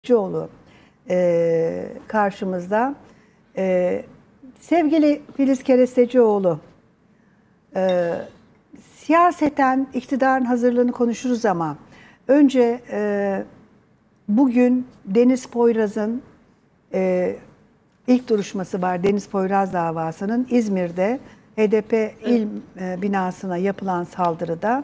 Kerestecioğlu karşımızda. Sevgili Filiz Kerestecioğlu, siyaseten iktidarın hazırlığını konuşuruz ama önce bugün Deniz Poyraz'ın ilk duruşması var. Deniz Poyraz davasının İzmir'de HDP il binasına yapılan saldırıda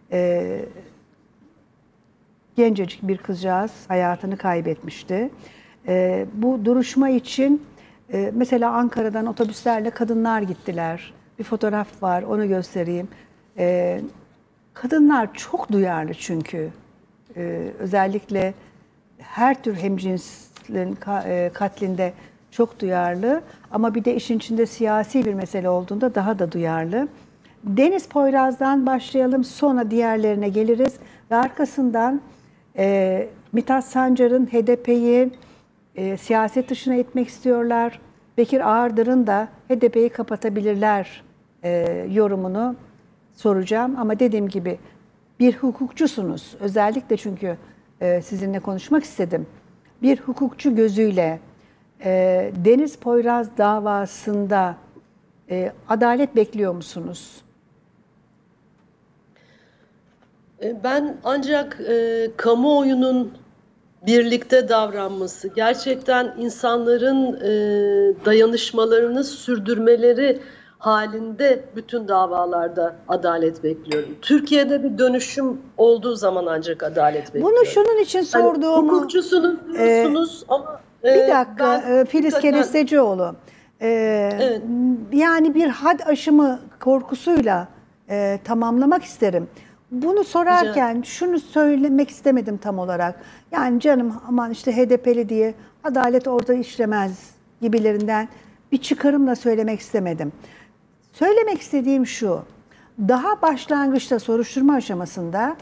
gencecik bir kızcağız hayatını kaybetmişti. Bu duruşma için mesela Ankara'dan otobüslerle kadınlar gittiler. Bir fotoğraf var, onu göstereyim. Kadınlar çok duyarlı çünkü. Özellikle her tür hemcinslerin katlinde çok duyarlı. Ama bir de işin içinde siyasi bir mesele olduğunda daha da duyarlı. Deniz Poyraz'dan başlayalım, sonra diğerlerine geliriz. Ve arkasından Mithat Sancar'ın HDP'yi siyaset dışına itmek istiyorlar. Bekir Ağırdır'ın da HDP'yi kapatabilirler yorumunu soracağım. Ama dediğim gibi bir hukukçusunuz. Özellikle çünkü sizinle konuşmak istedim. Bir hukukçu gözüyle Deniz Poyraz davasında adalet bekliyor musunuz? Ben ancak kamuoyunun birlikte davranması, gerçekten insanların dayanışmalarını sürdürmeleri halinde bütün davalarda adalet bekliyorum. Türkiye'de bir dönüşüm olduğu zaman ancak adalet bekliyorum. Bunu şunun için sorduğumu... Hani hukukçusunuz diyorsunuz ama... bir dakika Filiz Kerestecioğlu. Evet. Yani bir had aşımı korkusuyla tamamlamak isterim. Bunu sorarken şunu söylemek istemedim tam olarak. Yani canım aman işte HDP'li diye adalet orada işlemez gibilerinden bir çıkarımla söylemek istemedim. Söylemek istediğim şu. Daha başlangıçta soruşturma aşamasında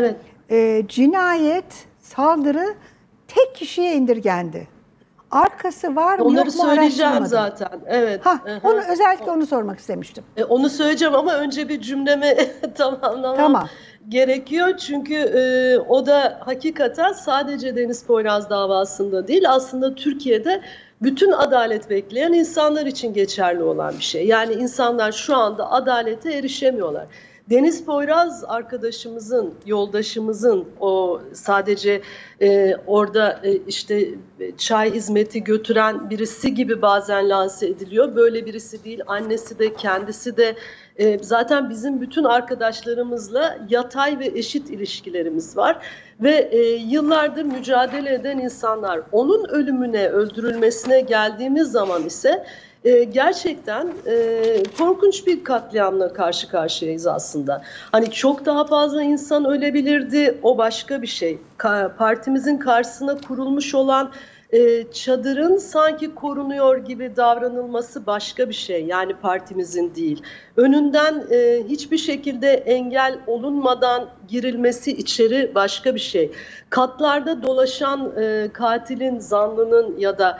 cinayet, saldırı tek kişiye indirgendi. Arkası var mı onları yok mu söyleyeceğim zaten. Evet. Onu özellikle onu sormak istemiştim. Onu söyleyeceğim ama önce bir cümlemi tamamlamam gerekiyor. Çünkü o da hakikaten sadece Deniz Poyraz davasında değil, aslında Türkiye'de bütün adalet bekleyen insanlar için geçerli olan bir şey. Yani insanlar şu anda adalete erişemiyorlar. Deniz Poyraz arkadaşımızın, yoldaşımızın o sadece orada işte çay hizmeti götüren birisi gibi bazen lanse ediliyor. Böyle birisi değil. Annesi de kendisi de zaten bizim bütün arkadaşlarımızla yatay ve eşit ilişkilerimiz var. Ve yıllardır mücadele eden insanlar. Onun ölümüne, öldürülmesine geldiğimiz zaman ise gerçekten korkunç bir katliamla karşı karşıyayız aslında. Hani çok daha fazla insan ölebilirdi, o başka bir şey. Partimizin karşısına kurulmuş olan çadırın sanki korunuyor gibi davranılması başka bir şey. Yani partimizin değil. Önünden hiçbir şekilde engel olunmadan girilmesi içeri başka bir şey. Katlarda dolaşan katilin, zanlının ya da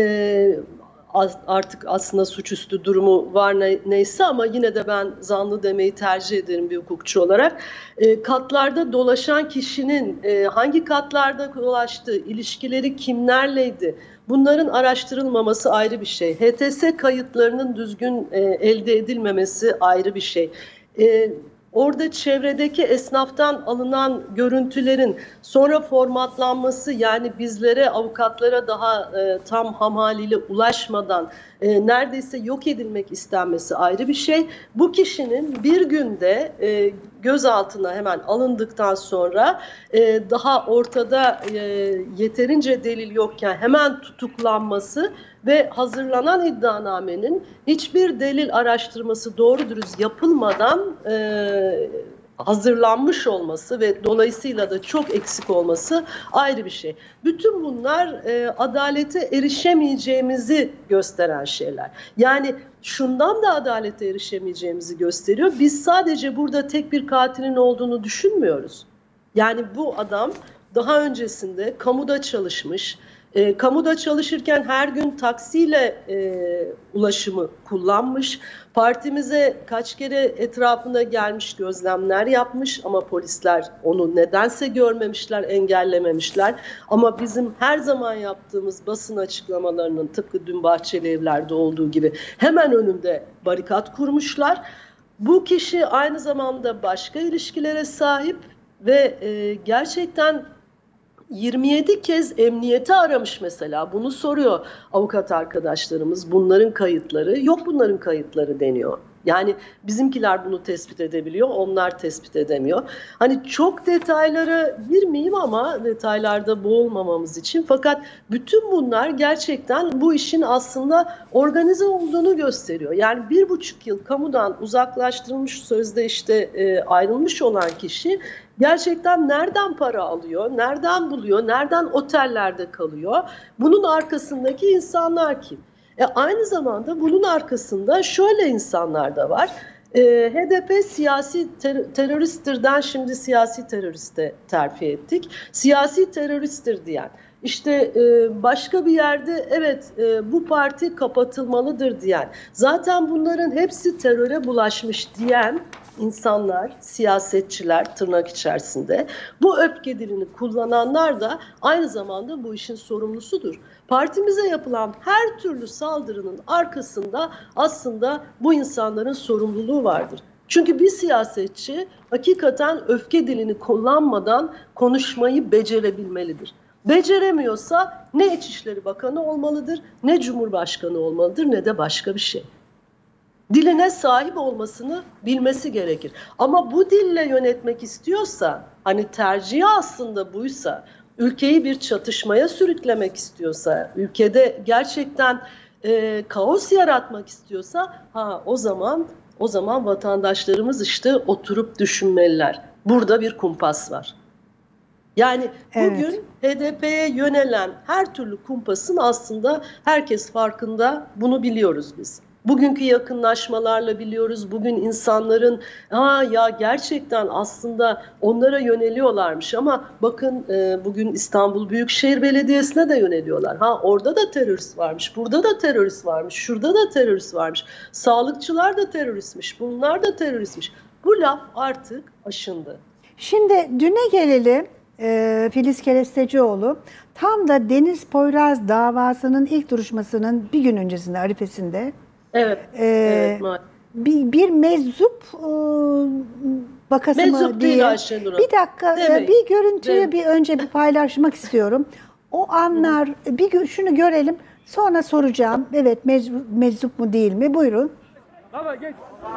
artık aslında suçüstü durumu var neyse ama yine de ben zanlı demeyi tercih ederim bir hukukçu olarak. Katlarda dolaşan kişinin hangi katlarda dolaştığı, ilişkileri kimlerleydi, bunların araştırılmaması ayrı bir şey. HTS kayıtlarının düzgün elde edilmemesi ayrı bir şey. Orada çevredeki esnaftan alınan görüntülerin sonra formatlanması, yani bizlere, avukatlara daha tam ham haliyle ulaşmadan neredeyse yok edilmek istenmesi ayrı bir şey. Bu kişinin bir günde gözaltına hemen alındıktan sonra daha ortada yeterince delil yokken hemen tutuklanması ve hazırlanan iddianamenin hiçbir delil araştırması doğru dürüst yapılmadan hazırlanmış olması ve dolayısıyla da çok eksik olması ayrı bir şey. Bütün bunlar adalete erişemeyeceğimizi gösteren şeyler. Yani şundan da adalete erişemeyeceğimizi gösteriyor. Biz sadece burada tek bir katilin olduğunu düşünmüyoruz. Yani bu adam daha öncesinde kamuda çalışmış, Kamuda çalışırken her gün taksiyle ulaşımı kullanmış. Partimize kaç kere etrafına gelmiş, gözlemler yapmış ama polisler onu nedense görmemişler, engellememişler. Ama bizim her zaman yaptığımız basın açıklamalarının tıpkı dün Bahçelievler'de olduğu gibi hemen önünde barikat kurmuşlar. Bu kişi aynı zamanda başka ilişkilere sahip ve gerçekten 27 kez emniyeti aramış mesela. Bunu soruyor avukat arkadaşlarımız. Bunların kayıtları, yok bunların kayıtları deniyor. Yani bizimkiler bunu tespit edebiliyor, onlar tespit edemiyor. Hani çok detaylara girmeyeyim ama detaylarda boğulmamamız için. Fakat bütün bunlar gerçekten bu işin aslında organize olduğunu gösteriyor. Yani 1,5 yıl kamudan uzaklaştırılmış, sözde işte ayrılmış olan kişi gerçekten nereden para alıyor, nereden buluyor, nereden otellerde kalıyor? Bunun arkasındaki insanlar kim? Aynı zamanda bunun arkasında şöyle insanlar da var. HDP siyasi teröristtirden şimdi siyasi teröriste terfi ettik. Siyasi teröristtir diyen. İşte başka bir yerde evet bu parti kapatılmalıdır diyen. Zaten bunların hepsi teröre bulaşmış diyen insanlar, siyasetçiler tırnak içerisinde bu öfke dilini kullananlar da aynı zamanda bu işin sorumlusudur. Partimize yapılan her türlü saldırının arkasında aslında bu insanların sorumluluğu vardır. Çünkü bir siyasetçi hakikaten öfke dilini kullanmadan konuşmayı becerebilmelidir. Beceremiyorsa ne İçişleri Bakanı olmalıdır, ne Cumhurbaşkanı olmalıdır, ne de başka bir şey. Diline sahip olmasını bilmesi gerekir. Ama bu dille yönetmek istiyorsa, hani tercihi aslında buysa, ülkeyi bir çatışmaya sürüklemek istiyorsa, ülkede gerçekten kaos yaratmak istiyorsa, o zaman vatandaşlarımız işte oturup düşünmeliler. Burada bir kumpas var. Yani bugün HDP'ye yönelen her türlü kumpasın aslında herkes farkında, bunu biliyoruz biz. Bugünkü yakınlaşmalarla biliyoruz. Bugün insanların ya gerçekten aslında onlara yöneliyorlarmış ama bakın bugün İstanbul Büyükşehir Belediyesi'ne de yöneliyorlar. Orada da terörist varmış, burada da terörist varmış, şurada da terörist varmış. Sağlıkçılar da teröristmiş, bunlar da teröristmiş. Bu laf artık aşındı. Şimdi düne gelelim. Filiz Kerestecioğlu tam da Deniz Poyraz davasının ilk duruşmasının bir gün öncesinde, arifesinde evet, bir meczup bakası mı diye. Bir dakika bir görüntüyü bir önce bir paylaşmak istiyorum. O anlar şunu görelim, sonra soracağım. Evet, meczup mu değil mi? Buyurun. Baba geç.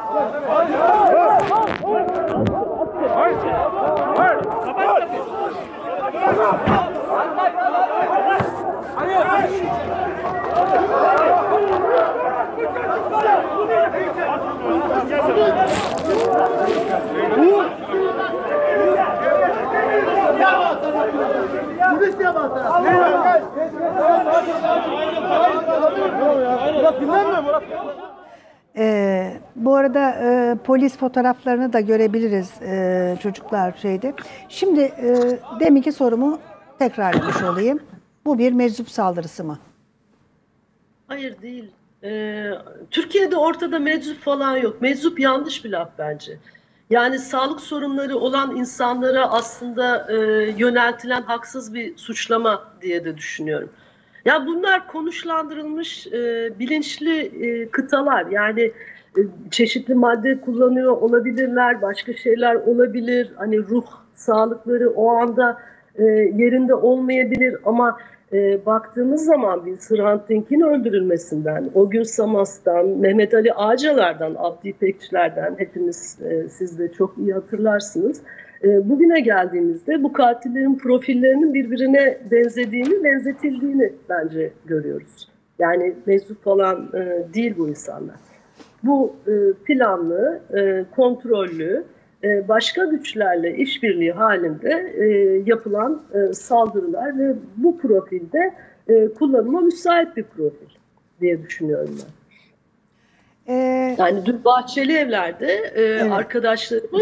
Bu arada polis fotoğraflarını da görebiliriz çocuklar şeyde. Şimdi deminki sorumu tekrarlamış olayım. Bu bir meczup saldırısı mı? Hayır değil. Türkiye'de ortada meczup falan yok. Meczup yanlış bir laf bence. Yani sağlık sorunları olan insanlara aslında yöneltilen haksız bir suçlama diye de düşünüyorum. Ya bunlar konuşlandırılmış bilinçli kıtalar. Yani çeşitli madde kullanıyor olabilirler, başka şeyler olabilir. Hani ruh sağlıkları o anda yerinde olmayabilir ama baktığımız zaman biz Hrant Dink'in öldürülmesinden, o gün Samas'tan, Mehmet Ali Ağcalar'dan, Abdi İpekçilerden hepiniz siz de çok iyi hatırlarsınız. Bugüne geldiğimizde bu katillerin profillerinin birbirine benzetildiğini bence görüyoruz. Yani meczup falan değil bu insanlar. Bu planlı, kontrollü, başka güçlerle işbirliği halinde yapılan saldırılar ve bu profilde kullanıma müsait bir profil diye düşünüyorum ben. Yani dün Bahçelievler'de arkadaşlarımız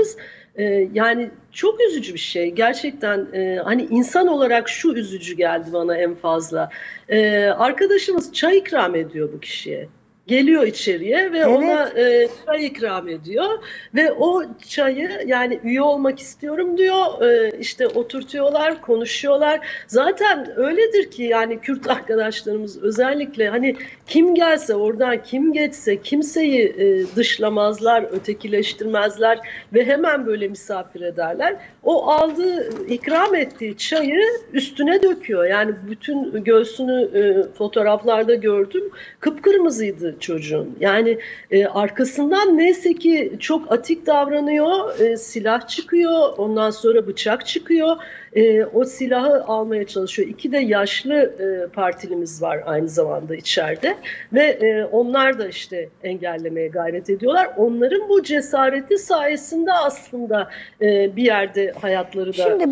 Yani çok üzücü bir şey. Gerçekten hani insan olarak şu üzücü geldi bana en fazla. Arkadaşımız çay ikram ediyor bu kişiye. Geliyor içeriye ve ona çay ikram ediyor ve o çayı, yani üye olmak istiyorum diyor, işte oturtuyorlar, konuşuyorlar. Zaten öyledir ki yani Kürt arkadaşlarımız özellikle, hani kim gelse oradan, kim geçse kimseyi dışlamazlar, ötekileştirmezler ve hemen böyle misafir ederler. O aldığı, ikram ettiği çayı üstüne döküyor. Yani bütün göğsünü fotoğraflarda gördüm. Kıpkırmızıydı çocuğun. Yani arkasından neyse ki çok atik davranıyor. Silah çıkıyor. Ondan sonra bıçak çıkıyor. O silahı almaya çalışıyor. 2 de yaşlı partilimiz var aynı zamanda içeride. Ve onlar da işte engellemeye gayret ediyorlar. Onların bu cesareti sayesinde aslında bir yerde hayatları da... Şimdi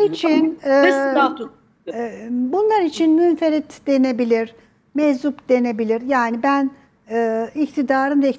bunlar için münferit denebilir, meczup denebilir. Yani ben iktidarın ve